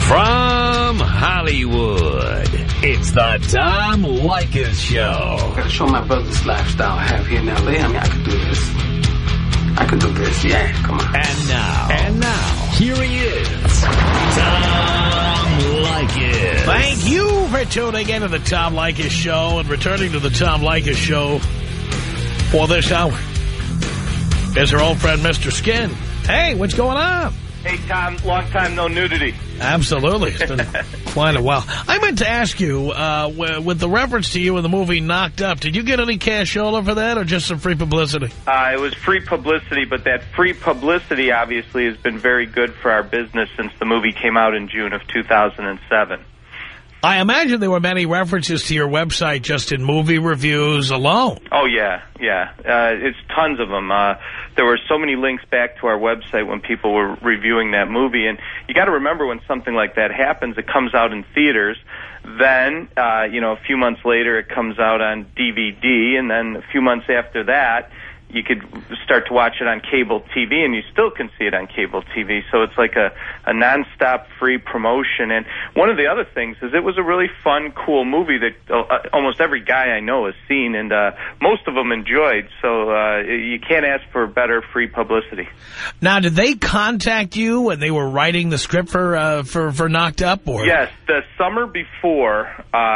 From Hollywood, it's the Tom Leykis Show. I gotta show my brother this lifestyle I have here in L.A. I mean, I could do this. I could do this, yeah, come on. And now, here he is, Tom Leykis. Thank you for tuning in to the Tom Leykis Show and returning to the Tom Leykis Show for this hour. There's our old friend, Mr. Skin. Hey, what's going on? Hey, Tom, long time no nudity. Absolutely. It's been quite a while. I meant to ask you, with the reference to you in the movie Knocked Up, did you get any cashola for that or just some free publicity? It was free publicity, but that free publicity obviously has been very good for our business since the movie came out in June of 2007. I imagine there were many references to your website just in movie reviews alone. Oh, yeah. It's tons of them. There were so many links back to our website when people were reviewing that movie. And you got to remember, when something like that happens, it comes out in theaters. Then, a few months later, it comes out on DVD. And then a few months after that, you could start to watch it on cable TV, and you still can see it on cable TV. So it's like a nonstop free promotion. And one of the other things is it was a really fun, cool movie that almost every guy I know has seen, and most of them enjoyed. So you can't ask for better free publicity. Now, did they contact you when they were writing the script for Knocked Up? Or? Yes, the summer before,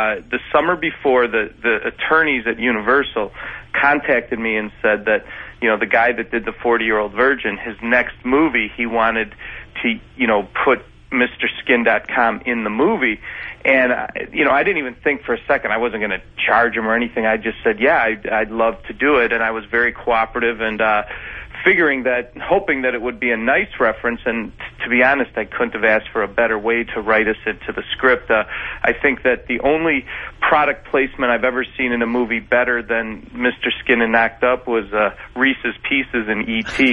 the attorneys at Universal contacted me and said that, the guy that did the 40-Year-Old Virgin, his next movie, he wanted to, put MrSkin.com in the movie. And, I didn't even think for a second I wasn't going to charge him or anything. I just said, yeah, I'd love to do it. And I was very cooperative and hoping that it would be a nice reference. And to be honest, I couldn't have asked for a better way to write us into the script. I think that the only product placement I've ever seen in a movie better than Mr. Skin and Knocked Up was Reese's Pieces in E.T.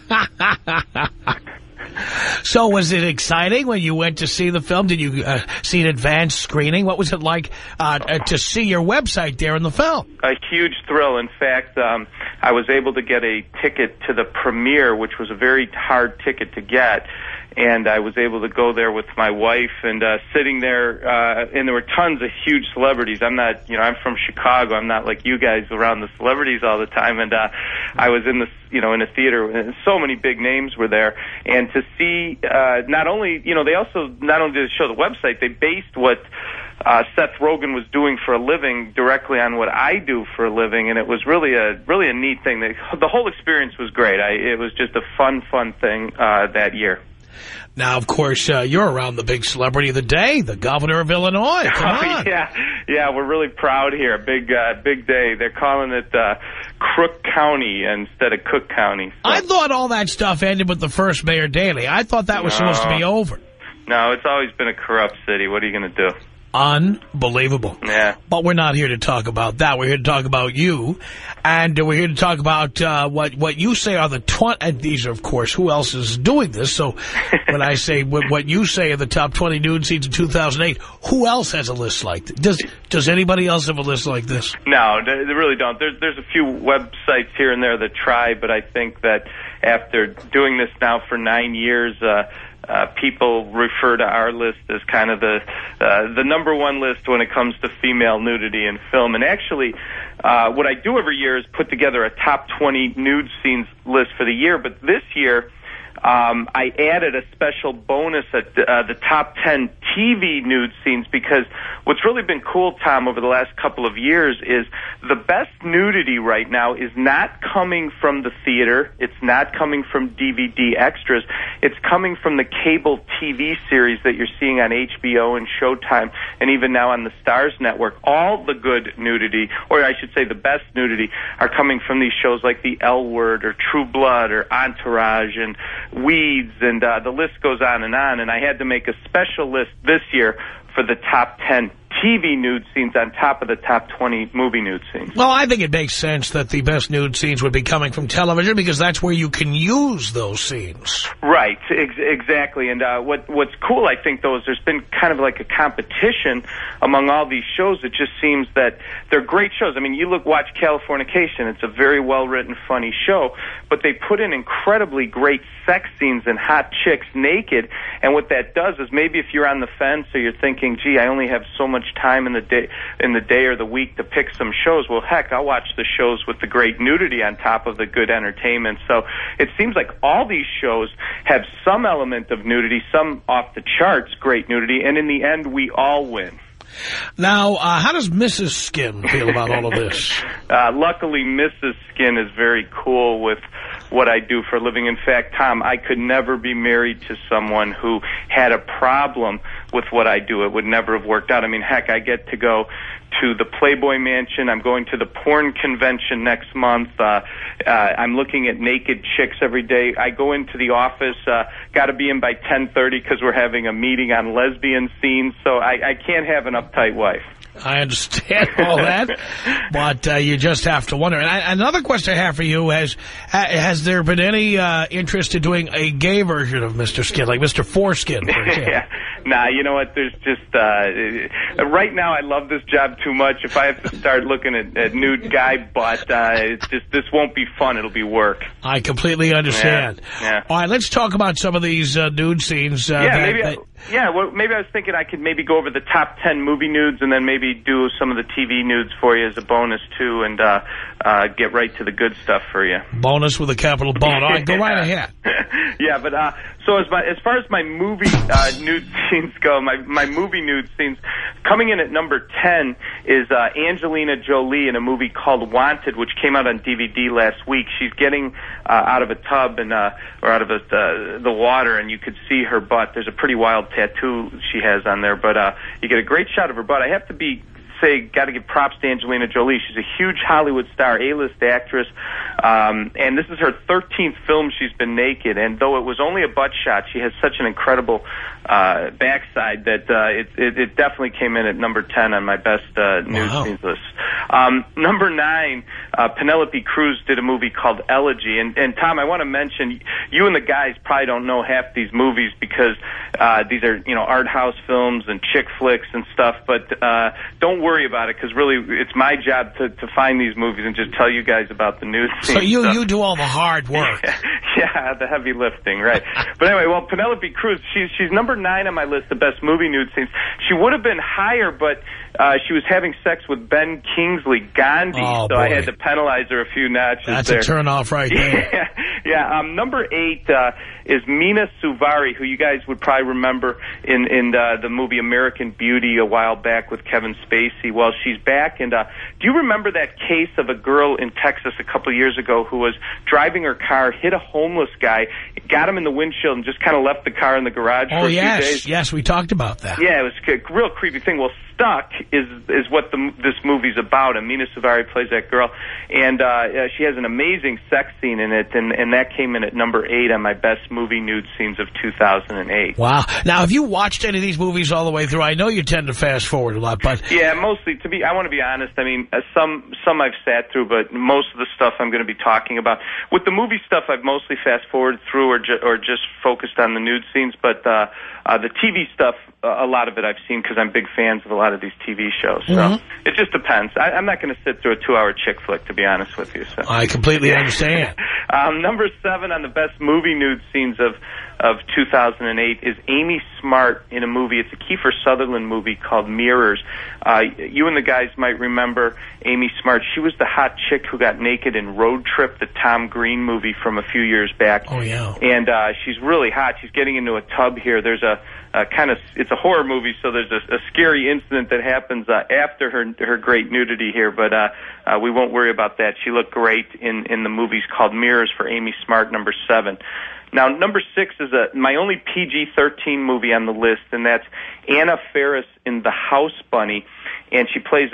So was it exciting when you went to see the film? Did you see an advanced screening? What was it like to see your website there in the film? A huge thrill. In fact, I was able to get a ticket to the premiere, which was a very hard ticket to get. And I was able to go there with my wife, and sitting there, and there were tons of huge celebrities. I'm not, I'm from Chicago. I'm not like you guys around the celebrities all the time. And I was in in a theater, and so many big names were there. And to see, not only did they show the website, they based what Seth Rogen was doing for a living directly on what I do for a living, and it was really a neat thing. The whole experience was great. It was just a fun thing that year. Now, of course, you're around the big celebrity of the day, the governor of Illinois. Come on. Yeah, we're really proud here. Big day. They're calling it Crook County instead of Cook County. So. I thought all that stuff ended with the first Mayor Daley. I thought that was supposed to be over. No, it's always been a corrupt city. What are you going to do? Unbelievable. Yeah. But we're not here to talk about that. We're here to talk about you. And we're here to talk about what you say are the 20... And these are, of course, who else is doing this? So when I say what you say are the top 20 nude scenes in 2008, who else has a list like this? Does anybody else have a list like this? No, they really don't. There's a few websites here and there that try, but I think that after doing this now for 9 years... people refer to our list as kind of the number one list when it comes to female nudity in film. And actually, what I do every year is put together a top 20 nude scenes list for the year. But this year, I added a special bonus at the top 10 TV nude scenes, because what's really been cool, Tom, over the last couple of years is the best nudity right now is not coming from the theater. It's not coming from DVD extras. It's coming from the cable TV series that you're seeing on HBO and Showtime, and even now on the Stars Network. All the good nudity, or I should say the best nudity, are coming from these shows like The L Word or True Blood or Entourage and Weeds, and the list goes on. And I had to make a special list this year for the top 10 TV nude scenes on top of the top 20 movie nude scenes. Well, I think it makes sense that the best nude scenes would be coming from television because that's where you can use those scenes. Right, exactly. And what's cool, I think, though, is there's been kind of like a competition among all these shows. It just seems that they're great shows. I mean, you watch Californication. It's a very well-written, funny show, but they put in incredibly great sex scenes and hot chicks naked. And what that does is maybe if you're on the fence or you're thinking, gee, I only have so much time in the day or the week to pick some shows, well, heck, I'll watch the shows with the great nudity on top of the good entertainment. So it seems like all these shows have some element of nudity, some off the charts great nudity, and in the end, we all win. Now, how does Mrs. Skin feel about all of this? Luckily, Mrs. Skin is very cool with what I do for a living. In fact, Tom, I could never be married to someone who had a problem with what I do. It would never have worked out. I mean, heck, I get to go to the Playboy Mansion. I'm going to the porn convention next month. I'm looking at naked chicks every day. I go into the office, got to be in by 10:30 because we're having a meeting on lesbian scenes, so I can't have an uptight wife. I understand all that, but you just have to wonder. And another question I have for you has there been any interest in doing a gay version of Mr. Skin, like Mr. Foreskin, for example? Yeah. Nah, you know what? There's just right now I love this job too much. If I have to start looking at nude guy butt, it's just this won't be fun. It'll be work. I completely understand. Yeah. All right, let's talk about some of these nude scenes. Well, maybe I was thinking I could maybe go over the top 10 movie nudes and then maybe do some of the TV nudes for you as a bonus too, and get right to the good stuff for you. Bonus with a capital bone. All right, go right ahead. Yeah, but so as far as my movie nude scenes go, my movie nude scenes, coming in at number 10 is Angelina Jolie in a movie called Wanted, which came out on DVD last week. She's getting out of a tub and or out of the water, and you could see her butt. There's a pretty wild tattoo she has on there, but you get a great shot of her butt. I have to got to give props to Angelina Jolie. She's a huge Hollywood star, A-list actress, and this is her 13th film she's been naked, and though it was only a butt shot, she has such an incredible backside that it definitely came in at number 10 on my best nude scenes list. Number 9, Penelope Cruz did a movie called Elegy, and Tom, I want to mention, you and the guys probably don't know half these movies because these are, art house films and chick flicks and stuff, but don't worry about it, because really it's my job to find these movies and just tell you guys about the news scene. So you do all the hard work. Yeah, the heavy lifting, right. But anyway, well, Penelope Cruz, she's number 9 on my list of best movie nude scenes. She would have been higher, but she was having sex with Ben Kingsley, Gandhi, so I had to penalize her a few notches. That's there. a turnoff right there. Yeah. Number 8 is Mina Suvari, who you guys would probably remember in the movie American Beauty a while back with Kevin Spacey. Well, she's back, and do you remember that case of a girl in Texas a couple of years ago who was driving her car, hit a homeless guy, got him in the windshield, and just kind of left the car in the garage for a few days? Yes, we talked about that. Yeah, it was a real creepy thing. Well, Stuck is what this movie's about, and Mina Suvari plays that girl, and she has an amazing sex scene in it, and that came in at number 8 on my best movie nude scenes of 2008. Wow. Now, have you watched any of these movies all the way through? I know you tend to fast forward a lot, but... Yeah, mostly, I want to be honest, I mean, some I've sat through, but most of the stuff I'm going to be talking about. With the movie stuff, I've mostly fast forwarded through or just focused on the nude scenes, but the TV stuff, a lot of it I've seen because I'm big fans of a lot of these TV shows. So it just depends. I'm not going to sit through a 2-hour chick flick, to be honest with you. So. I completely understand. Number 7 on the best movie nude scenes of 2008 is Amy Smart in a movie. It's a Kiefer Sutherland movie called Mirrors. You and the guys might remember Amy Smart. She was the hot chick who got naked in Road Trip, the Tom Green movie from a few years back. Oh, yeah. And she's really hot. She's getting into a tub here. There's it's a horror movie, so there's a scary incident that happens after her great nudity here, but we won't worry about that. She looked great in the movies called Mirrors for Amy Smart, number 7. Now, number 6 is my only PG-13 movie on the list, and that's Anna Faris in The House Bunny, and she plays a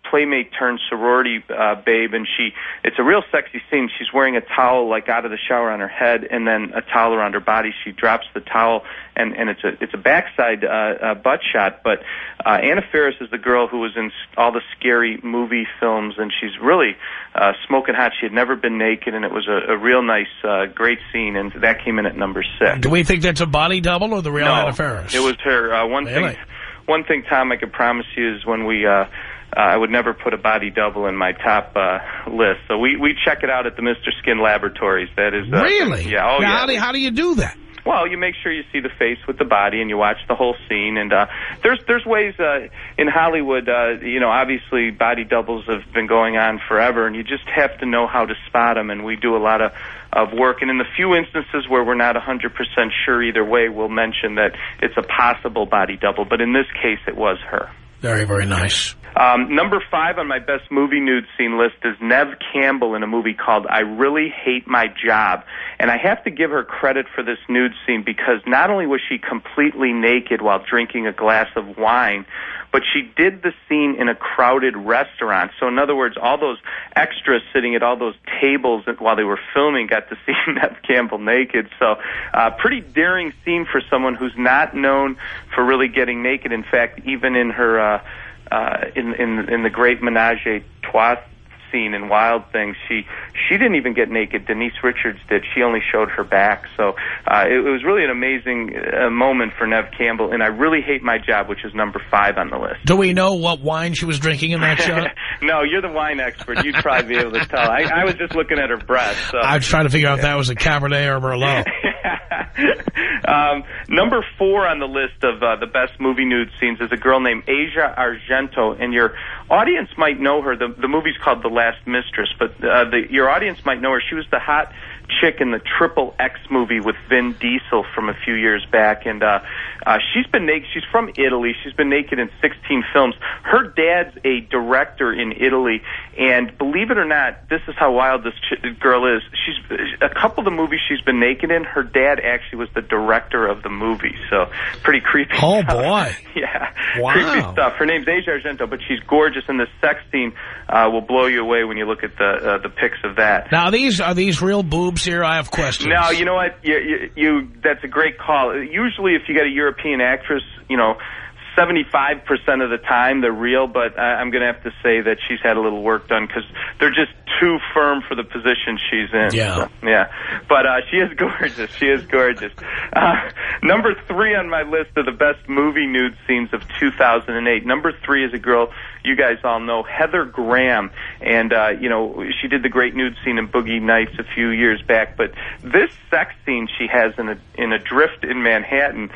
playmate turned sorority babe, and it's a real sexy scene. She's wearing a towel like out of the shower on her head, and then a towel around her body. She drops the towel, and it's a backside butt shot. But Anna Faris is the girl who was in all the scary movie films, and she's really smoking hot. She had never been naked, and it was a real nice, great scene, and that came in at number 6. Do we think that's a body double or the real Anna Faris? It was her. One thing, Tom, I can promise you is when I would never put a body double in my top list. So we check it out at the Mr. Skin Laboratories. That is really? Yeah. Oh, now, yeah. How do you do that? Well, you make sure you see the face with the body, and you watch the whole scene. And there's ways in Hollywood. Obviously, body doubles have been going on forever, and you just have to know how to spot them. And we do a lot of work. And in the few instances where we're not 100% sure either way, we'll mention that it's a possible body double. But in this case, it was her. Very, very nice. Number 5 on my best movie nude scene list is Neve Campbell in a movie called I Really Hate My Job. And I have to give her credit for this nude scene because not only was she completely naked while drinking a glass of wine, but she did the scene in a crowded restaurant. So in other words, all those extras sitting at all those tables while they were filming got to see Neve Campbell naked. So pretty daring scene for someone who's not known for really getting naked. In fact, even in her in the great Menage a Trois scene in Wild Things, she didn't even get naked. Denise Richards did. She only showed her back. So it was really an amazing moment for Neve Campbell, and I Really Hate My Job, which is number 5 on the list. Do we know what wine she was drinking in that shot? No, you're the wine expert. You'd probably be able to tell. I was just looking at her breasts. So. I was trying to figure out if that was a Cabernet or Merlot. Number 4 on the list of the best movie nude scenes is a girl named Asia Argento, and your audience might know her. The movie's called The Last Mistress, but your audience might know her. She was the hot chick in the Triple X movie with Vin Diesel from a few years back, and she's been naked. She's from Italy. She's been naked in 16 films. Her dad's a director in Italy, and believe it or not, this is how wild this girl is. She's a couple of the movies she's been naked in, her dad actually was the director of the movie, so pretty creepy Oh, stuff. boy. Yeah, wow. Creepy stuff. Her name's Asia Argento, but she's gorgeous, and the sex scene will blow you away when you look at the pics of that. Now, are these real boobs here? I have questions. No, you know what? That's a great call. Usually, if you get a European actress, 75% of the time they're real, but I'm going to have to say that she's had a little work done because they're just too firm for the position she's in. Yeah. So, yeah. But she is gorgeous. She is gorgeous. Number 3 on my list of the best movie nude scenes of 2008. Number 3 is a girl you guys all know, Heather Graham. And, she did the great nude scene in Boogie Nights a few years back. But this sex scene she has in a drift in Manhattan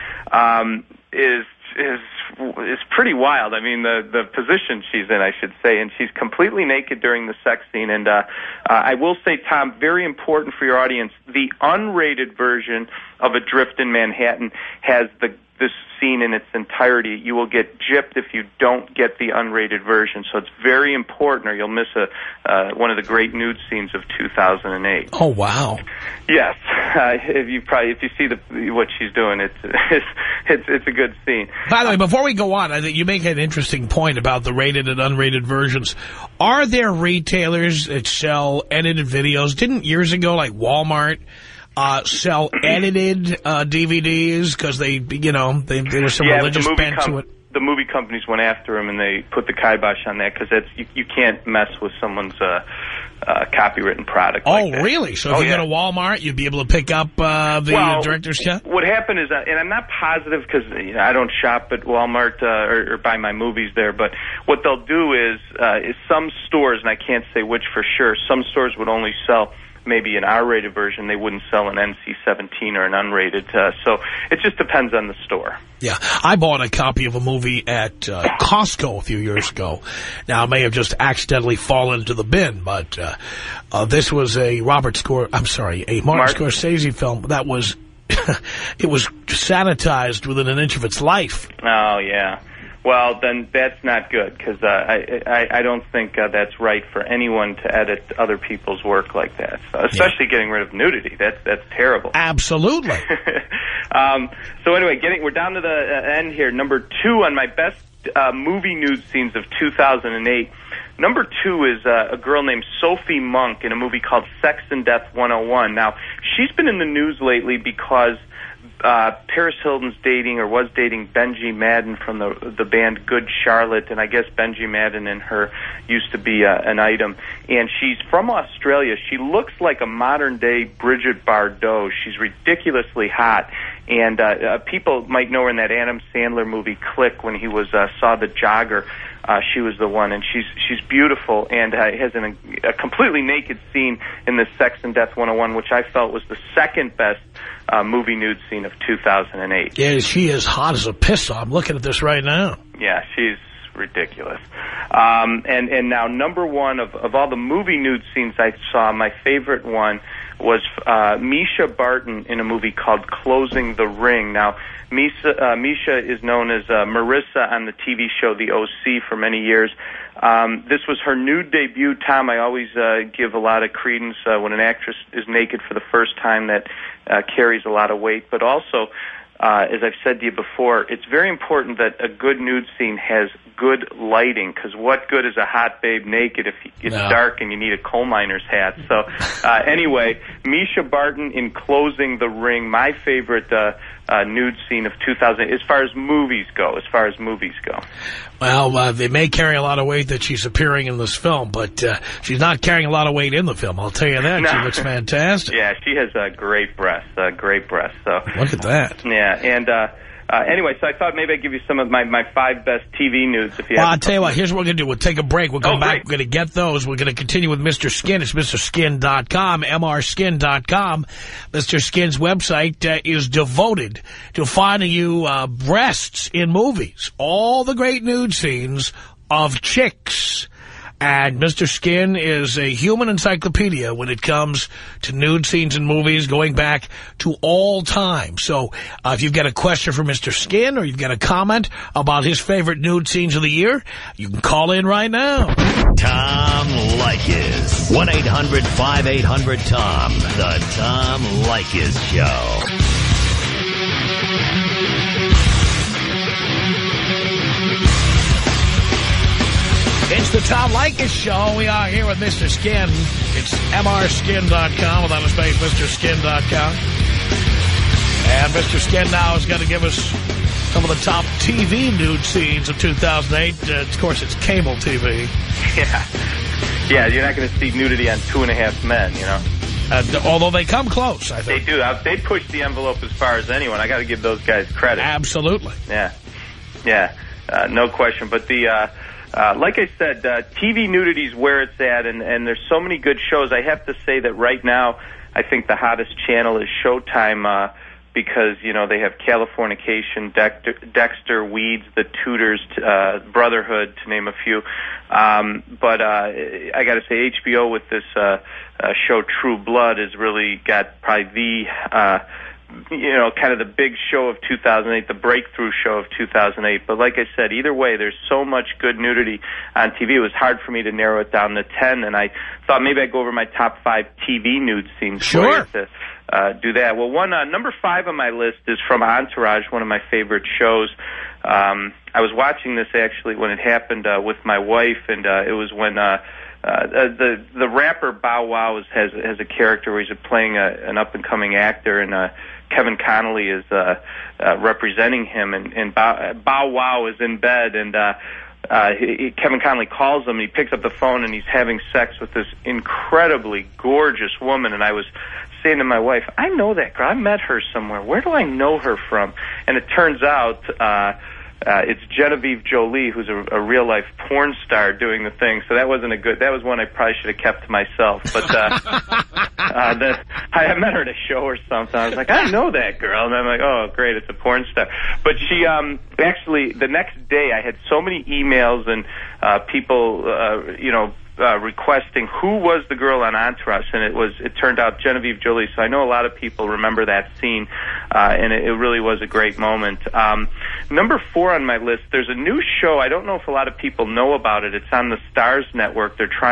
is pretty wild. I mean, the position she's in, I should say, and she's completely naked during the sex scene. And I will say, Tom, very important for your audience, the unrated version of Adrift in Manhattan has this scene in its entirety. You will get gypped if you don't get the unrated version. So it's very important, or you'll miss one of the great nude scenes of 2008. Oh, wow. Yes, if you see what she's doing, it's a good scene. By the way, before we go on, I think you make an interesting point about the rated and unrated versions. Are there retailers that sell edited videos? Didn't years ago, like Walmart, sell edited DVDs because there was some religious bent to it? The movie companies went after them, and they put the kibosh on that because you can't mess with someone's copywritten product. Oh, like really? So if you go to Walmart, you'd be able to pick up the director's cut? What happened is, and I'm not positive because I don't shop at Walmart or buy my movies there, but what they'll do is some stores, and I can't say which for sure, some stores would only sell maybe an R-rated version. They wouldn't sell an NC-17 or an unrated. So it just depends on the store. Yeah. I bought a copy of a movie at Costco a few years ago. Now, it may have just accidentally fallen into the bin, but this was a Martin Scorsese film that was it was sanitized within an inch of its life. Oh, yeah. Well, then that's not good because I don't think that's right for anyone to edit other people's work like that, especially getting rid of nudity. That's terrible. Absolutely. So anyway, we're down to the end here. Number 2 on my best movie nude scenes of 2008. Number 2 is a girl named Sophie Monk in a movie called Sex and Death 101. Now, she's been in the news lately because Paris Hilton's dating or was dating Benji Madden from the band Good Charlotte, and I guess Benji Madden and her used to be an item. And she's from Australia. She looks like a modern-day Brigitte Bardot. She's ridiculously hot. And people might know her in that Adam Sandler movie Click when he was Saw the Jogger. She was the one, and she's beautiful and has a completely naked scene in this Sex and Death 101, which I felt was the second best movie nude scene of 2008. Yeah, she is hot as a pistol. I'm looking at this right now. Yeah, she's ridiculous. And now number 1 of all the movie nude scenes I saw, my favorite one was Misha Barton in a movie called Closing the Ring. Now, Misha is known as Marissa on the TV show The OC for many years. This was her nude debut, Tom. I always give a lot of credence when an actress is naked for the first time. That carries a lot of weight. But also, as I've said to you before, it's very important that a good nude scene has good lighting, because what good is a hot babe naked if it's dark and you need a coal miner's hat? So anyway, Misha Barton in Closing the Ring, my favorite nude scene of 2000 as far as movies go. Well, they may carry a lot of weight that she's appearing in this film, but she's not carrying a lot of weight in the film, I'll tell you that. No. She looks fantastic. Yeah, she has great breasts, So look at that. Yeah, and anyway, so I thought maybe I'd give you some of my 5 best TV nudes. If you I'll tell you what, here's what we're going to do. We'll take a break. We'll come back. Great. We're going to get those. We're going to continue with Mr. Skin. It's MrSkin.com, MRSkin.com. Mr. Skin's website is devoted to finding you breasts in movies. All the great nude scenes of chicks. And Mr. Skin is a human encyclopedia when it comes to nude scenes in movies going back to all time. So if you've got a question for Mr. Skin or you've got a comment about his favorite nude scenes of the year, you can call in right now. Tom Leykis. 1-800-5800-TOM. The Tom Leykis Show. It's the Tom Leykis Show. We are here with Mr. Skin. It's MRSkin.com without a space, MrSkin.com. And Mr. Skin now is going to give us some of the top TV nude scenes of 2008. Of course, it's cable TV. Yeah, you're not going to see nudity on 2.5 Men, you know. Although they come close, I think. They do. They push the envelope as far as anyone. I got to give those guys credit. Absolutely. Yeah, no question. But like I said, TV nudity is where it's at, and there's so many good shows. I have to say that right now, I think the hottest channel is Showtime, because, you know, they have Californication, Dexter, Weeds, The Tudors, Brotherhood, to name a few. But I got to say, HBO with this show True Blood has really got probably the kind of the big show of 2008, the breakthrough show of 2008. But like I said, either way, there's so much good nudity on TV. It was hard for me to narrow it down to 10, and I thought maybe I'd go over my top 5 TV nude scenes. Sure. To do that. Well, number 5 on my list is from Entourage, one of my favorite shows. I was watching this actually when it happened with my wife, and it was when the rapper Bow Wow has a character where he's playing an up-and-coming actor, and Kevin Connolly is representing him, and Bow Wow is in bed, and Kevin Connolly calls him, and he picks up the phone, and he's having sex with this incredibly gorgeous woman, and I was saying to my wife, I know that girl. I met her somewhere. Where do I know her from? And it turns out it's Genevieve Jolie, who's a real-life porn star doing the thing. So that wasn't that was one I probably should have kept to myself. But I met her at a show or something. I was like, I know that girl. And I'm like, oh, great, it's a porn star. But she actually, the next day, I had so many emails and people, requesting who was the girl on Entourage, and it turned out Genevieve Jolie. So I know a lot of people remember that scene, and it really was a great moment. Number 4 on my list, there's a new show. I don't know if a lot of people know about it. It's on the Starz network. They're trying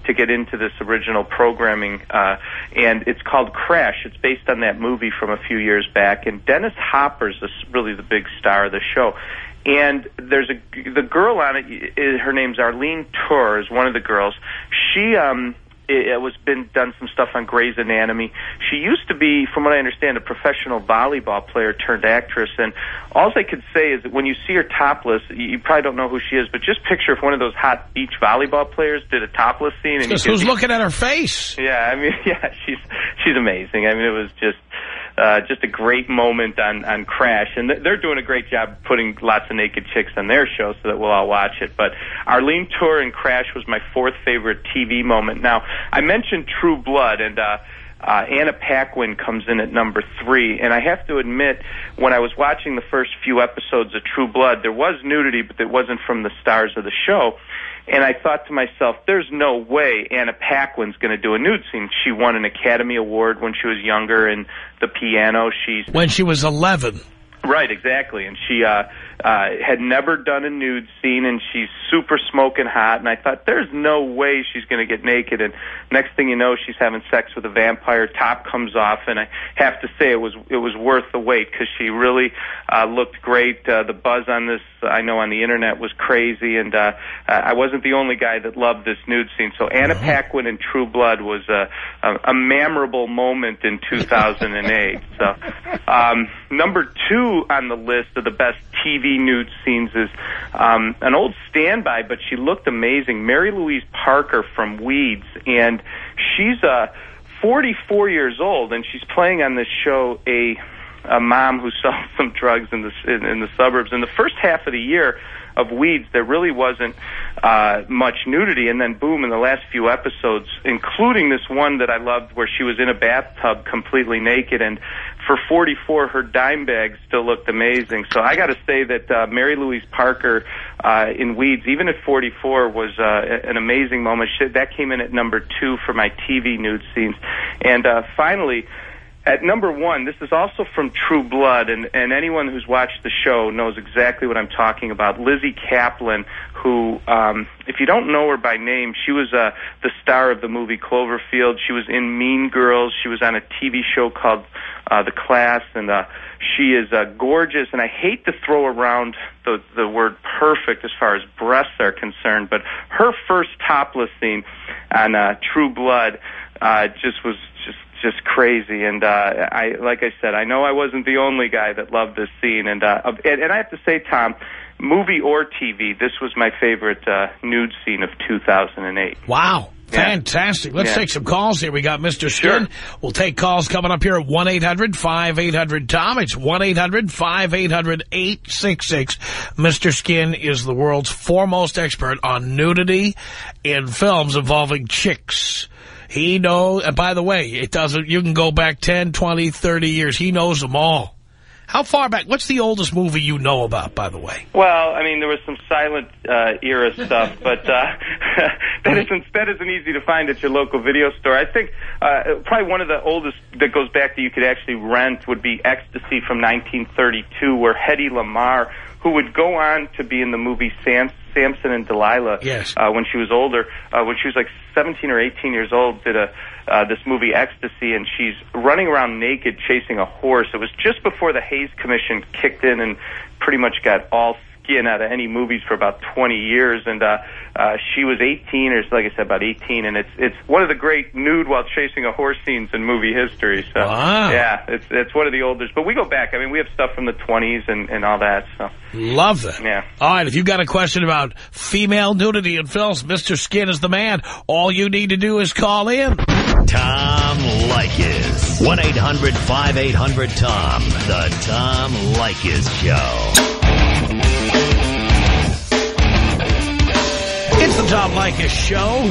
to get into this original programming, and it's called Crash. It's based on that movie from a few years back, and Dennis Hopper's really the big star of the show. And there's the girl on it. Her name's Arlene Tur. Is one of the girls. She been done some stuff on Grey's Anatomy. She used to be, from what I understand, a professional volleyball player turned actress. And all I could say is that when you see her topless, you probably don't know who she is, but just picture if one of those hot beach volleyball players did a topless scene. And who's looking at her face? Yeah, I mean, yeah, she's amazing. I mean, it was just a great moment on Crash, and they're doing a great job putting lots of naked chicks on their show so that we'll all watch it. But Arlene Tur in Crash was my fourth favorite TV moment. Now, I mentioned True Blood, and Anna Paquin comes in at number 3, and I have to admit, when I was watching the first few episodes of True Blood, there was nudity, but it wasn't from the stars of the show. And I thought to myself, there's no way Anna Paquin's going to do a nude scene. She won an Academy Award when she was younger in the piano. When she was 11. Right, exactly. And she had never done a nude scene, and she's super smoking hot. And I thought, there's no way she's going to get naked. And next thing you know, she's having sex with a vampire. Top comes off, and I have to say it was worth the wait because she really looked great. The buzz on this, I know, on the internet was crazy, and I wasn't the only guy that loved this nude scene. So Anna Paquin in True Blood was a memorable moment in 2008. So number 2 on the list of the best TV nude scenes is an old standby, but she looked amazing, Mary Louise Parker from Weeds, and she's 44 years old, and she's playing on this show a mom who sells some drugs in the suburbs. In the first half of the year of Weeds, there really wasn't much nudity, and then boom, in the last few episodes, including this one that I loved where she was in a bathtub completely naked, and for 44, her dime bag still looked amazing. So I got to say that Mary Louise Parker in Weeds, even at 44, was an amazing moment. That came in at number 2 for my TV nude scenes. And finally, at number 1, this is also from True Blood, and anyone who's watched the show knows exactly what I'm talking about. Lizzie Kaplan, who, if you don't know her by name, she was the star of the movie Cloverfield. She was in Mean Girls. She was on a TV show called The Class, and she is gorgeous. And I hate to throw around the word perfect as far as breasts are concerned, but her first topless scene on True Blood was just crazy, and like I said, I know I wasn't the only guy that loved this scene, and I have to say, Tom, movie or TV, this was my favorite nude scene of 2008. Wow. Yeah. Fantastic. Let's take some calls here. We got Mr. Skin. Sure. We'll take calls coming up here at 1-800-5800-TOM. It's 1-800-5800-866. Mr. Skin is the world's foremost expert on nudity in films involving chicks. He knows, and by the way, you can go back 10, 20, 30 years. He knows them all. How far back? What's the oldest movie you know about, by the way? Well, I mean, there was some silent era stuff, but that isn't easy to find at your local video store. I think probably one of the oldest that goes back that you could actually rent would be Ecstasy from 1932, where Hedy Lamarr, who would go on to be in the movie Samson and Delilah, yes, when she was older, when she was like 17 or 18 years old, did this movie Ecstasy, and she's running around naked chasing a horse. It was just before the Hays Commission kicked in and pretty much got all skin out of any movies for about 20 years, and she was 18, or like I said, about 18, and it's one of the great nude while chasing a horse scenes in movie history. So wow. Yeah, it's one of the oldest, but we go back. I mean, we have stuff from the 20s and all that. So love that. Yeah. All right, if you've got a question about female nudity in films, Mr. Skin is the man. All you need to do is call in. Tom Leykis. 1-800-5800-TOM. The Tom Leykis Show. It's the Tom Leykis Show.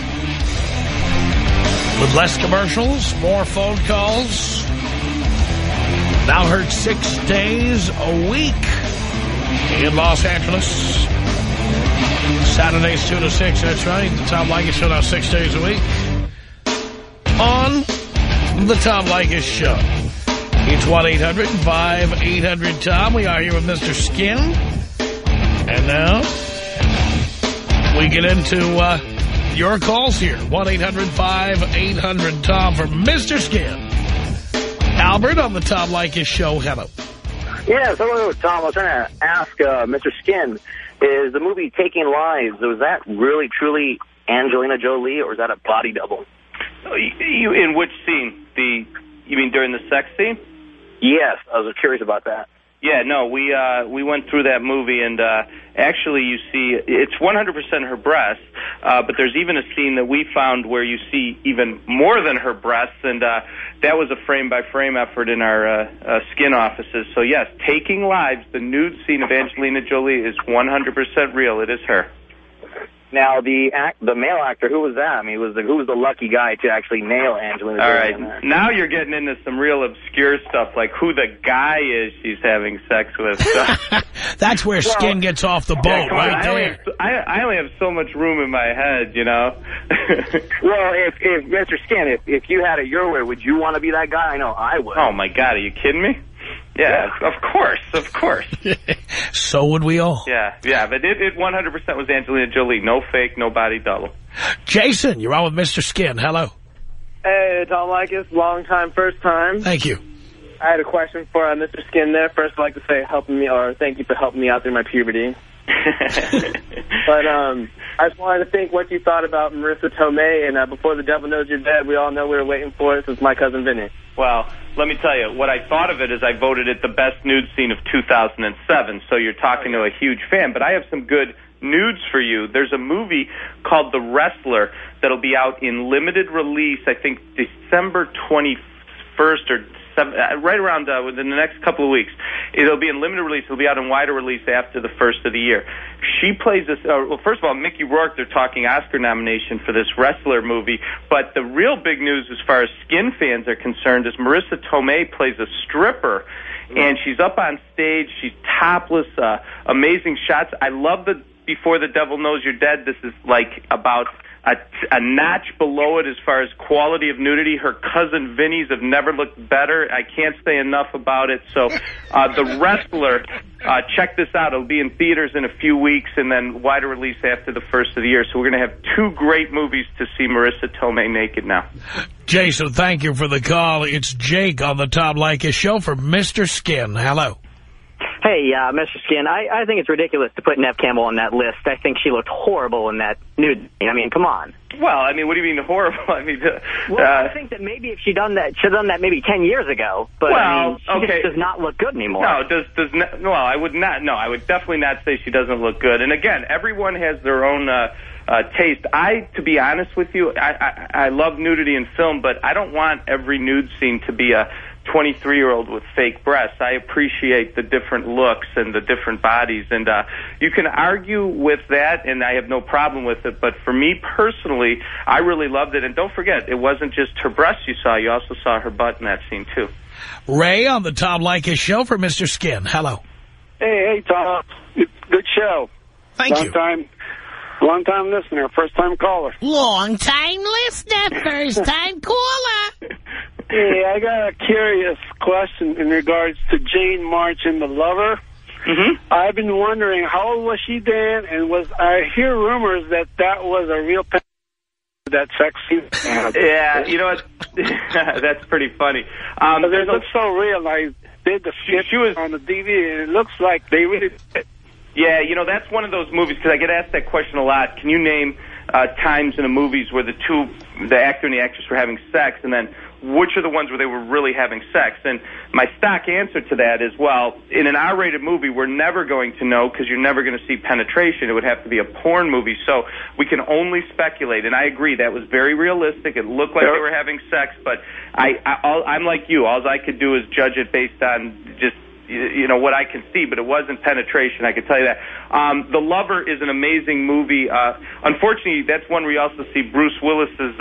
With less commercials, more phone calls. Now heard 6 days a week in Los Angeles. Saturdays 2 to 6, that's right. The Tom Leykis Show now 6 days a week. On the Tom Leykis Show. It's 1-800-5800-TOM. We are here with Mr. Skin. And now we get into Your calls here, 1-800-5800-TOM for Mr. Skin. Albert on the Tom Leykis show. Hello. Yes, hello, Tom. I was trying to ask Mr. Skin, is the movie Taking Lives, was that really, truly Angelina Jolie, or is that a body double? You in which scene? You mean during the sex scene? Yes, I was curious about that. Yeah, no, we went through that movie, and actually you see it's 100% her breasts, but there's even a scene that we found where you see even more than her breasts, and that was a frame-by-frame effort in our skin offices. So yes, Taking Lives, the nude scene of Angelina Jolie is 100% real. It is her. Now, the male actor, who was that? I mean, who was the lucky guy to actually nail Angelina Jolie? All right, now you're getting into some real obscure stuff, like who the guy is she's having sex with. So. That's where Skin gets off the boat, right there. I only have so much room in my head, you know. Well, if Mr. Skin, if you had it your way, would you want to be that guy? I know I would. Oh, my God, are you kidding me? Yeah, of course. So would we all. Yeah, but it 100% was Angelina Jolie. No fake, no body double. Jason, you're on with Mr. Skin. Hello. Hey, Tom Leykis, long time, first time. Thank you. I had a question for Mr. Skin there. First, I'd like to say thank you for helping me out through my puberty. But I just wanted to think what you thought about Marissa Tomei, and Before the Devil Knows You're Dead. We all know we were waiting for it since My Cousin Vinny. Well, let me tell you, what I thought of it is I voted it the best nude scene of 2007, so you're talking to a huge fan. But I have some good nudes for you. There's a movie called The Wrestler that'll be out in limited release, I think December 21st or right around within the next couple of weeks. It'll be in limited release. It'll be out in wider release after the first of the year. She plays this, well, first of all, Mickey Rourke, they're talking Oscar nomination for this Wrestler movie, but the real big news as far as Skin fans are concerned is Marissa Tomei plays a stripper, and she's up on stage, she's topless, amazing shots. I love the Before the Devil Knows You're Dead. This is like about a notch below it as far as quality of nudity. Her cousin Vinny's have never looked better. I can't say enough about it. So The Wrestler, check this out. It'll be in theaters in a few weeks and then wider release after the first of the year. So we're going to have two great movies to see Marissa Tomei naked now. Jason, thank you for the call. It's Jake on the Tom Leykis show for Mr. Skin. Hello. Hey, Mr. Skin, I think it's ridiculous to put Neve Campbell on that list. I think she looked horrible in that nude. I mean, come on. Well, I mean, what do you mean horrible? I mean, I think that maybe if she'd done that maybe 10 years ago. But I mean, she just does not look good anymore. No, I would not. No, I would definitely not say she doesn't look good. And again, everyone has their own taste. To be honest with you, I love nudity in film, but I don't want every nude scene to be a 23-year-old with fake breasts. I appreciate the different looks and the different bodies, and you can argue with that, and I have no problem with it, but for me personally, I really loved it. And don't forget, it wasn't just her breasts you saw, you also saw her butt in that scene, too. Ray on the Tom Leykis show for Mr. Skin. Hello. Hey, Tom. Good show. Thank you. Long time listener, first time caller. Long time listener, first time caller. Hey, I got a curious question in regards to Jane March and The Lover. Mm-hmm. I've been wondering, how old was she then? And I hear rumors that was a real that sex scene. Yeah, you know what? That's pretty funny. It looks so real. I did the skit on the DVD, and it looks like they really did. Yeah, you know, that's one of those movies, because I get asked that question a lot. Can you name times in the movies where the actor and the actress were having sex, and then which are the ones where they were really having sex? And my stock answer to that is, well, in an R-rated movie, we're never going to know because you're never going to see penetration. It would have to be a porn movie, so we can only speculate. And I agree, that was very realistic. It looked like they were having sex, but I'm like you. All I could do is judge it based on just what I can see, but it wasn't penetration, I can tell you that. The Lover is an amazing movie. Unfortunately, that's one where you also see Bruce Willis's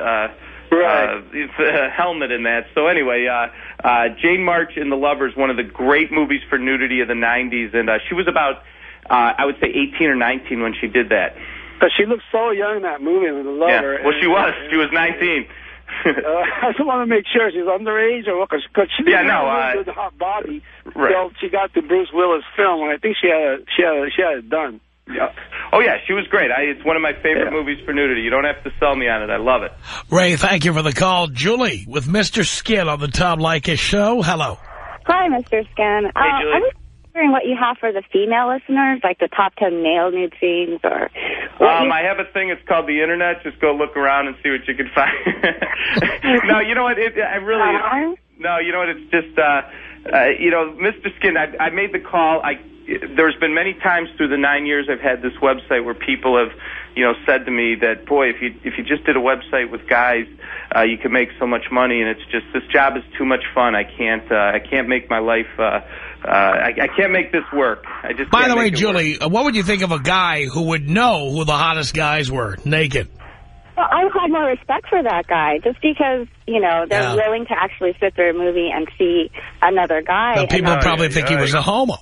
helmet in that. So anyway, Jane March in The Lover is one of the great movies for nudity of the 90s, and she was about, I would say, 18 or 19 when she did that. But she looked so young in that movie, The Lover. Yeah. Well, she was. She was 19. I just want to make sure she's underage or what, because she didn't have a good hot body until she got the Bruce Willis film, and I think she had it done. Yeah. Oh, yeah, she was great. It's one of my favorite movies for nudity. You don't have to sell me on it. I love it. Ray, thank you for the call. Julie with Mr. Skin on the Tom Leykis Show. Hello. Hi, Mr. Skin. Hey, Julie. I was wondering what you have for the female listeners, like the top 10 male nude scenes, or... I have a thing. It's called the Internet. Just go look around and see what you can find. No, you know what? No, you know what? It's just, Mr. Skin, I made the call. There's been many times through the 9 years I've had this website where people have, said to me that, boy, if you just did a website with guys, you could make so much money, and it's just, this job is too much fun. I can't make my life, I can't make this work. By the way, Julie, what would you think of a guy who would know who the hottest guys were, naked? Well, I would have more respect for that guy, just because, they're willing to actually sit through a movie and see another guy. Well, people probably think he was a homo.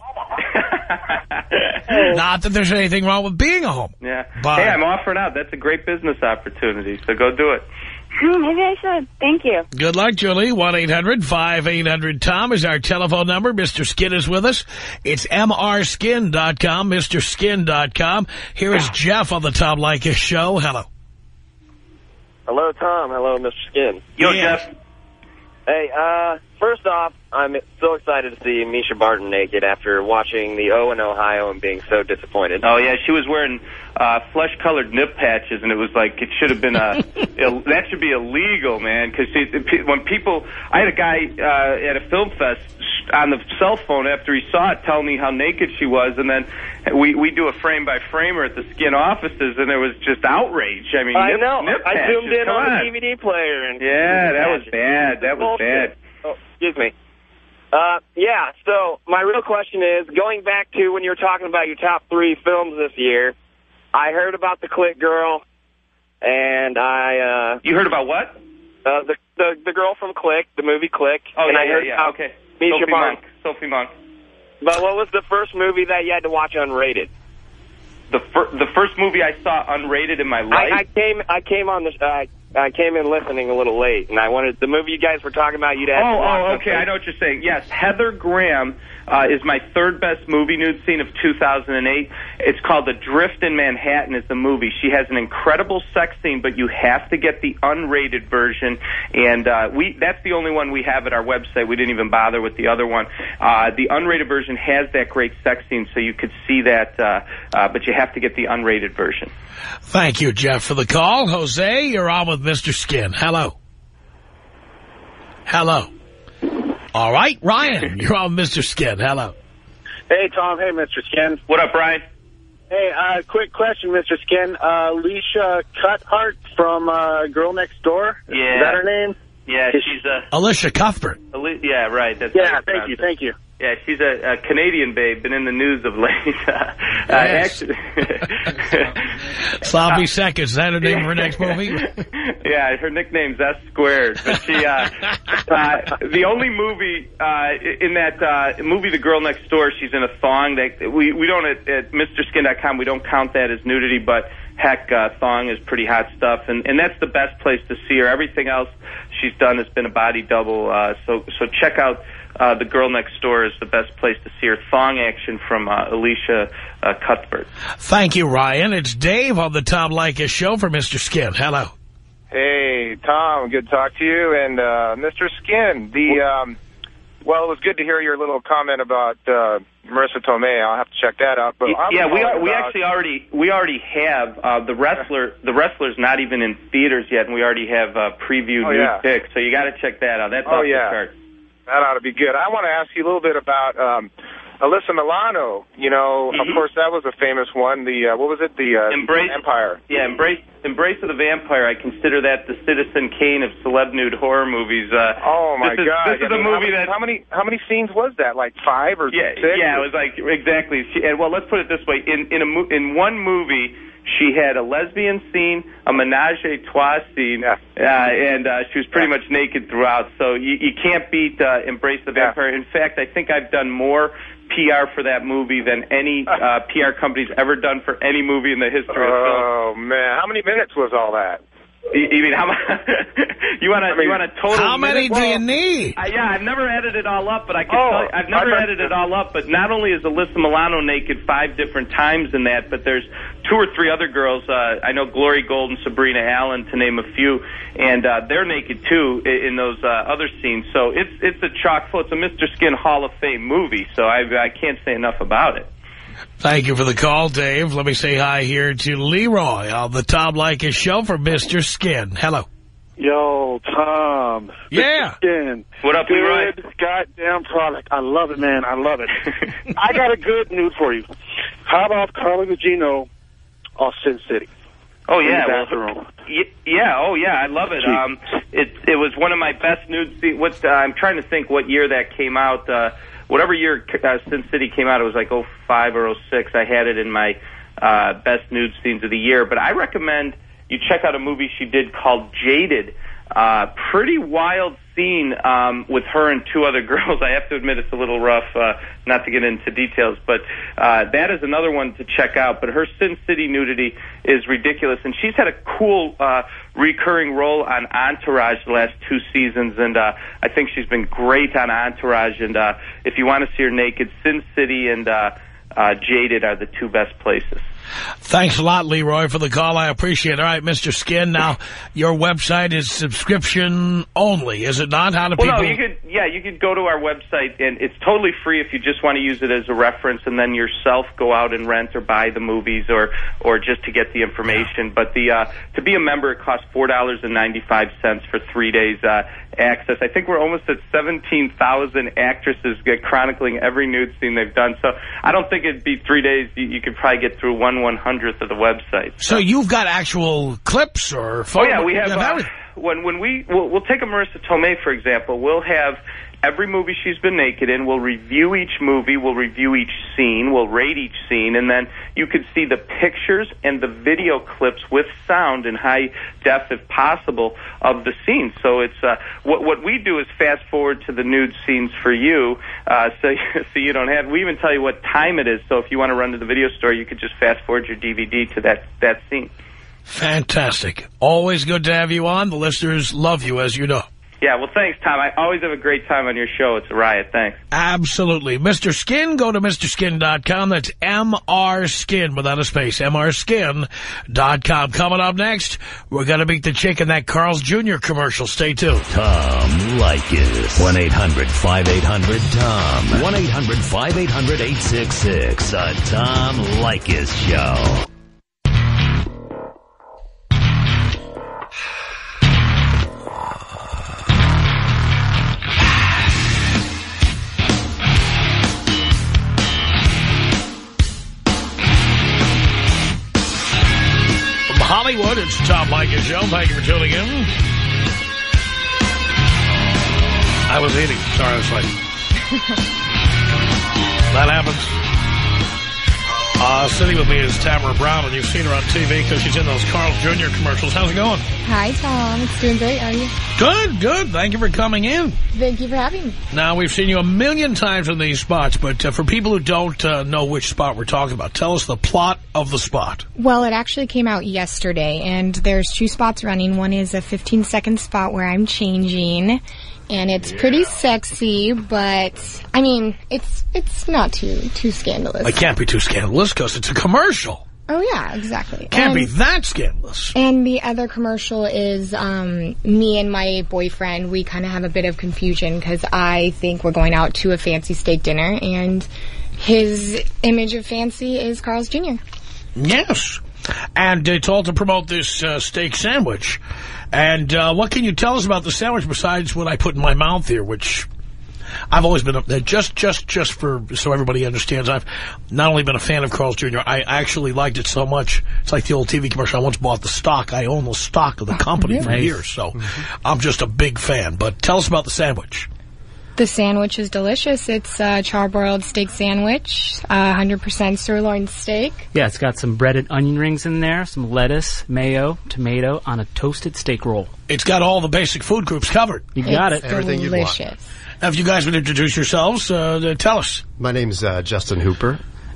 Not that there's anything wrong with being a homo. Yeah. But, hey, I'm offering out. That's a great business opportunity, so go do it. Maybe I should. Thank you. Good luck, Julie. 1-800-5800-TOM is our telephone number. Mr. Skin is with us. It's mrskin.com, mrskin.com. Here is Jeff on the Tom Leykis Show. Hello. Hello, Tom. Hello, Mr. Skin. Yo, Jeff. Hey, first off, I'm so excited to see Misha Barton naked after watching the O in Ohio and being so disappointed. Oh, yeah, she was wearing flesh-colored nip patches, and it was like, it should have been that should be illegal, man, because when people, I had a guy at a film fest on the cell phone after he saw it telling me how naked she was, and then we do a frame-by-framer at the Skin offices, and there was just outrage. I mean, I know. Nip I patches, zoomed in on the DVD player. And that was bad. That was bad. Oh, excuse me. So my real question is, going back to when you were talking about your top 3 films this year, I heard about The Click Girl, and You heard about what? The girl from Click, the movie Click. Oh, and yeah, okay. Misha Barton. Sophie Monk. But what was the first movie that you had to watch unrated? The first movie I saw unrated in my life? I came in listening a little late, and I wanted the movie you guys were talking about. You'd ask. Oh, okay. I know what you're saying. Yes, Heather Graham is my third best movie nude scene of 2008. It's called Adrift in Manhattan. Is the movie. She has an incredible sex scene, but you have to get the unrated version, and that's the only one we have at our website. We didn't even bother with the other one. The unrated version has that great sex scene, so you could see that, but you have to get the unrated version. Thank you, Jeff, for the call. Jose, you're on with Mr. Skin. Hello. Hello. All right, Ryan, you're on Mr. Skin. Hello. Hey, Tom. Hey, Mr. Skin. What up, Brian? Hey, quick question, Mr. Skin. Alicia Cuthbert from Girl Next Door. Yeah. Is that her name? Yeah, she's Alicia Cuthbert. Yeah, right. That's thank you. Yeah, she's a Canadian babe, been in the news of late. Actually, Sloppy Seconds, is that her name for her next movie? Yeah, her nickname's S Squared. But she, the only movie in that movie, The Girl Next Door, she's in a thong. That we don't at MrSkin.com, we don't count that as nudity, but heck, thong is pretty hot stuff, and that's the best place to see her. Everything else she's done has been a body double. So check out. The Girl Next Door is the best place to see her thong action from Alicia Cuthbert. Thank you, Ryan. It's Dave on the Tom Leykis Show for Mr. Skin. Hello. Hey, Tom. Good to talk to you. And Mr. Skin, well, it was good to hear your little comment about Marissa Tomei. I'll have to check that out. But yeah, we already have the wrestler. The wrestler's not even in theaters yet, and we already have preview new picks. So you got to check that out. That's off the chart. That ought to be good. I want to ask you a little bit about Alyssa Milano. You know, of course, that was a famous one. What was it? The Vampire. Yeah, Embrace of the Vampire. I consider that the Citizen Kane of celeb nude horror movies. Oh my God! This is a movie how many scenes was that? Like 5 or 6? Yeah, it was like exactly. Well, let's put it this way: in one movie, she had a lesbian scene, a menage a trois scene, and she was pretty much naked throughout. So you can't beat Embrace the Vampire. In fact, I think I've done more PR for that movie than any PR company's ever done for any movie in the history of film. Oh, man. How many minutes was all that? You mean how you want a total? How many do you need? Yeah, I've never added it all up, but I can tell you, I've never added it all up. But not only is Alyssa Milano naked 5 different times in that, but there's 2 or 3 other girls. I know Glory Gold and Sabrina Allen, to name a few, and they're naked too in those other scenes. So it's a chock full. It's a Mr. Skin Hall of Fame movie. So I can't say enough about it. Thank you for the call, Dave. Let me say hi here to Leroy on the Tom Leykis Show for Mr. Skin. Hello. Yo, Tom. Yeah. Mr. Skin. What up, Leroy? Good goddamn product. I love it, man. I love it. I got a good news for you. How about Carla Gugino of Sin City? Oh, yeah. Yeah, oh, yeah, I love it. It was one of my best nude scenes. I'm trying to think what year that came out. Whatever year Sin City came out, it was like 05 or 06. I had it in my best nude scenes of the year. But I recommend you check out a movie she did called Jaded. Pretty wild scene with her and 2 other girls. I have to admit it's a little rough, not to get into details, but that is another one to check out. But her Sin City nudity is ridiculous, and she's had a cool recurring role on Entourage the last 2 seasons, and I think she's been great on Entourage. And if you want to see her naked, Sin City and Jaded are the 2 best places. Thanks a lot, Leroy, for the call. I appreciate it. All right, Mr. Skin, now your website is subscription only, is it not? How do people... Well, no, you could go to our website, and it's totally free if you just want to use it as a reference, and then yourself go out and rent or buy the movies or just to get the information. But to be a member, it costs $4.95 for 3 days access. I think we're almost at 17,000 actresses chronicling every nude scene they've done. So I don't think it'd be 3 days. You could probably get through 1/100th of the website. So you've got actual clips or photos? Oh, yeah, we have when we'll take a Marissa Tomei, for example. We'll have every movie she's been naked in. We'll review each movie. We'll review each scene. We'll rate each scene. And then you could see the pictures and the video clips with sound in high def, if possible, of the scene. So it's what we do is fast forward to the nude scenes for you, so you don't have. We even tell you what time it is. So if you want to run to the video store, you could just fast forward your DVD to that scene. Fantastic. Always good to have you on. The listeners love you, as you know. Yeah, well, thanks, Tom. I always have a great time on your show. It's a riot. Thanks. Absolutely. Mr. Skin, go to MrSkin.com. That's MR Skin without a space. MRSkin.com. Coming up next, we're going to meet the chick in that Carl's Jr. commercial. Stay tuned. Tom Leykis. 1-800-5800-TOM. 1-800-5800-866. The Tom Leykis Show. Hollywood, it's the Tom Leykis Show. Thank you for tuning in. I was eating. Sorry, I was late. That happens. Sitting with me is Tamara Brown, and you've seen her on TV because she's in those Carl's Jr. commercials. How's it going? Hi, Tom. It's doing great. How are you? Good, good. Thank you for coming in. Thank you for having me. Now, we've seen you a million times in these spots, but for people who don't know which spot we're talking about, tell us the plot of the spot. Well, it actually came out yesterday, and there's 2 spots running. One is a 15-second spot where I'm changing, and it's pretty sexy, but, I mean, it's not too scandalous. It can't be too scandalous because it's a commercial. Oh, yeah, exactly. Can't be that scandalous. And the other commercial is me and my boyfriend. We kind of have a bit of confusion because I think we're going out to a fancy steak dinner, and his image of fancy is Carl's Jr. Yes. And it's all to promote this steak sandwich. And what can you tell us about the sandwich besides what I put in my mouth here, which I've always been, just for, so everybody understands, I've not only been a fan of Carl's Jr., I actually liked it so much. It's like the old TV commercial. I once bought the stock. I own the stock of the company for years, so I'm just a big fan. But tell us about the sandwich. The sandwich is delicious. It's a charbroiled steak sandwich, 100% sirloin steak. Yeah, it's got some breaded onion rings in there, some lettuce, mayo, tomato on a toasted steak roll. It's got all the basic food groups covered. You got it. Everything you want. Now, if you guys would introduce yourselves, tell us. My name's Justin Hooper,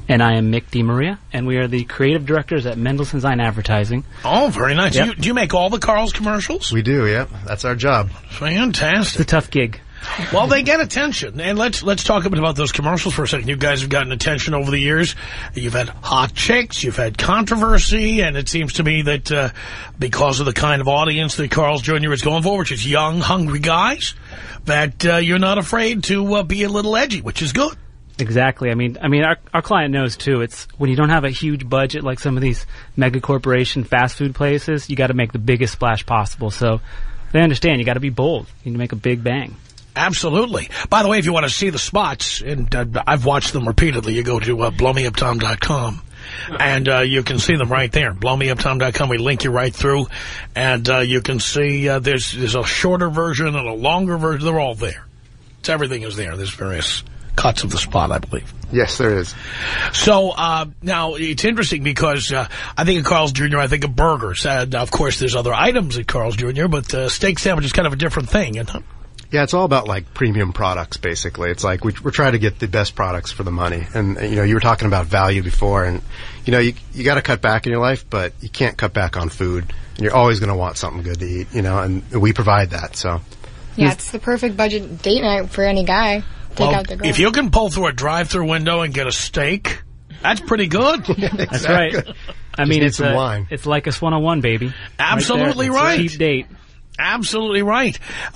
And I am Mick DeMaria, and we are the creative directors at Mendelssohn Design Advertising. Oh, very nice. Yep. Do you make all the Carl's commercials? We do, yeah. That's our job. Fantastic. It's a tough gig. Well, they get attention. And let's talk a bit about those commercials for a second. You guys have gotten attention over the years. You've had hot chicks, you've had controversy, and it seems to me that because of the kind of audience that Carl's Jr. is going for, which is young, hungry guys, that you're not afraid to be a little edgy, which is good. Exactly. I mean, our client knows too. It's when you don't have a huge budget like some of these mega corporation fast food places, you got to make the biggest splash possible. So they understand you got to be bold. You need to make a big bang. Absolutely. By the way, if you want to see the spots, and I've watched them repeatedly, you go to blowmeuptom.com. And you can see them right there. Blowmeuptom.com. We link you right through. And you can see there's a shorter version and a longer version. They're all there. Everything is there. There's various cuts of the spot, I believe. Yes, there is. So now it's interesting because I think of Carl's Jr., I think of burgers. And, of course, there's other items at Carl's Jr., but steak sandwich is kind of a different thing, isn't it? Yeah, it's all about, like, premium products, basically. It's like we're trying to get the best products for the money. And, you know, you were talking about value before. And, you know, you got to cut back in your life, but you can't cut back on food. And you're always going to want something good to eat, you know, and we provide that, so. Yeah, it's the perfect budget date night for any guy. Take out the girl. If you can pull through a drive-through window and get a steak, that's pretty good. That's right. I mean, it's some wine. It's like us 101, baby. Absolutely right. It's a cheap date. Absolutely right.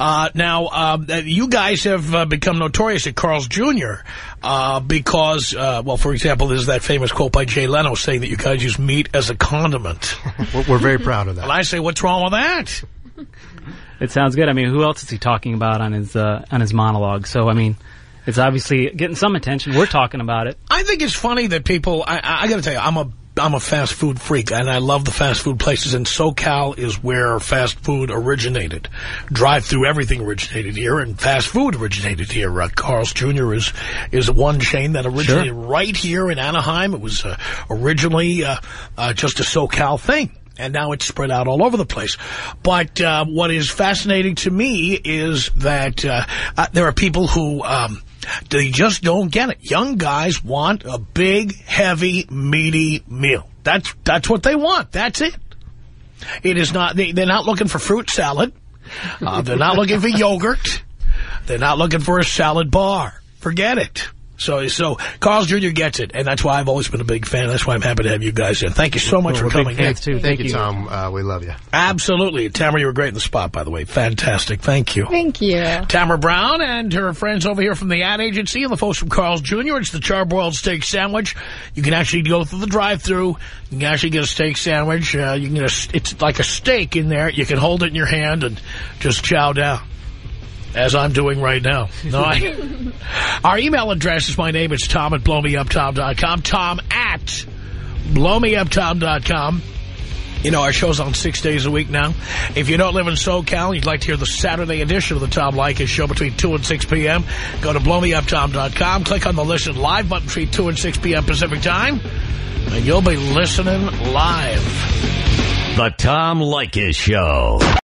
Now, you guys have become notorious at Carl's Jr. Because, well, for example, there's that famous quote by Jay Leno saying that you guys use meat as a condiment. We're very proud of that. Well, I say, what's wrong with that? It sounds good. I mean, who else is he talking about on his monologue? So, I mean, it's obviously getting some attention. We're talking about it. I think it's funny that people, I got to tell you, I'm a fast food freak, and I love the fast food places, and SoCal is where fast food originated. Drive-through everything originated here, and fast food originated here. Carl's Jr. is one chain that originated right here in Anaheim. It was originally just a SoCal thing. And now it's spread out all over the place. But what is fascinating to me is that there are people who they just don't get it. Young guys want a big, heavy, meaty meal. That's what they want. That's it. It is not. They're not looking for fruit salad. They're not looking for yogurt. They're not looking for a salad bar. Forget it. So Carl's Jr. gets it, and that's why I've always been a big fan. That's why I'm happy to have you guys in. Thank you so much for coming in. Thank you, Tom. We love you. Absolutely. Tamara, you were great in the spot, by the way. Fantastic. Thank you. Thank you. Tamara Brown and her friends over here from the ad agency and the folks from Carl's Jr. It's the Charbroiled Steak Sandwich. You can actually go through the drive-thru. You can actually get a steak sandwich. You can get it's like a steak in there. You can hold it in your hand and just chow down. As I'm doing right now. No, our email address is my name. It's Tom at blowmeuptom.com. Tom at blowmeuptom.com. You know, our show's on 6 days a week now. If you don't live in SoCal and you'd like to hear the Saturday edition of the Tom Leykis show between 2 and 6 p.m., go to blowmeuptom.com. Click on the Listen Live button between 2 and 6 p.m. Pacific time, and you'll be listening live. The Tom Leykis Show.